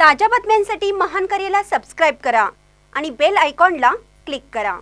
ताज्या बातम्यांसाठी महान करेला सबस्क्राइब करा आणि बेल आयकॉनला क्लिक करा।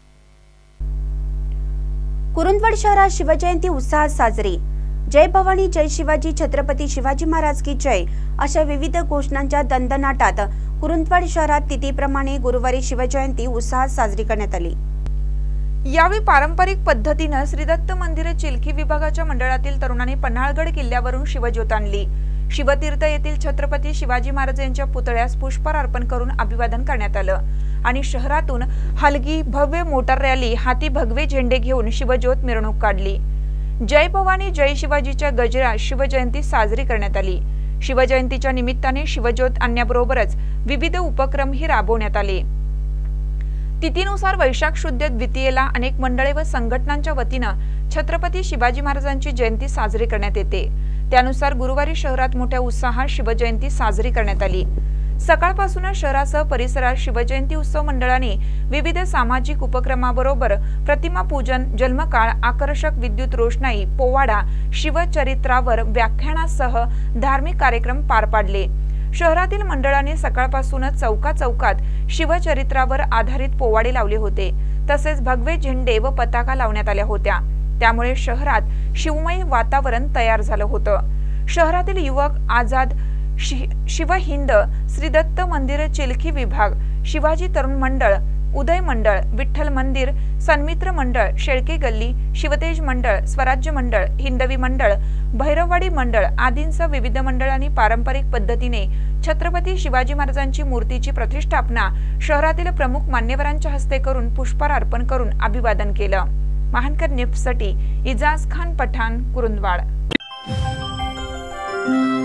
कुरुंदवाड शहरात शिवजयंती उत्साहात साजरी। जय भवानी जय शिवाजी छत्रपती शिवाजी महाराज की जय अशा विविध घोषणांच्या दणदणाटात कुरुंदवाड शहरात तिथीप्रमाणे गुरुवारी शिवजयंती उत्साहात साजरी करण्यात आली। यावेळी पारंपरिक पद्धतीने श्री दत्त मंदिर चिलखी विभागाच्या मंडळातील तरुणांनी पन्हाळगड किल्ल्यावरून शिवज्योत आणली। शिवतीर्थ येथील छत्रपती शिवाजी महाराज यांच्या पुतळ्यास पुष्पहार अर्पण करून अभिवादन करण्यात आलं आणि शहरातून हलगी भव्य मोटार रॅली हाती भगवे झेंडे घेऊन शिवज्योत मिरवणूक काढली। जय भवानी जय शिवाजीच्या गजरात शिवजयंती साजरी करण्यात आली। शिवजयंतीच्या निमित्ताने शिवज्योत आणण्याबरोबरच विविध उपक्रमही राबवण्यात आले। तिथीनुसार वैशाख शुद्ध द्वितीयेला अनेक मंडळे व संघटनांच्या वतीनं छत्रपती शिवाजी महाराजांची जयंती साजरी करण्यात येते। त्यानुसार गुरुवारी शहरात मोठ्या उत्साहात शिवजयंती साजरी करण्यात आली। सकाळपासूनच शहरासह परिसरात शिवजयंती उत्सव मंडळाने विविध सामाजिक उपक्रमाबरोबर प्रतिमा पूजन, जन्मकाळ, आकर्षक विद्युत रोषणाई, पोवाडा, शिवचरित्रावर व्याख्यानासह धार्मिक कार्यक्रम पार पाडले। शहरातील मंडळाने सकाळपासूनच चौकात शिवचरित्रावर आधारित पोवाडे लावले होते। तसेच भगवे झेंडे व पताका लावण्यात आल्या होत्या। त्यामुळे शहरात शिवमय वातावरण तयार झालं होतं। शहरातील युवक, आझाद शिवहिंद, श्री दत्त मंदिर चिलखी विभाग, शिवाजी तरुण मंडळ, उदय मंडळ, विठ्ठल मंदिर, सन्मित्र मंडळ, शेळके गल्ली, शिवतेज मंडळ, स्वराज्य मंडळ, हिंदवी मंडळ, भैरववाडी मंडळ आदींसह विविध मंडळांनी पारंपरिक पद्धतीने छत्रपती शिवाजी महाराजांची मूर्तीची प्रतिष्ठापना शहरातील प्रमुख मान्यवरांच्या हस्ते करून पुष्पहार अर्पण करून अभिवादन केलं। महानकर न्यूजसाठी इजाज खान पठाण, कुरुंदवाड।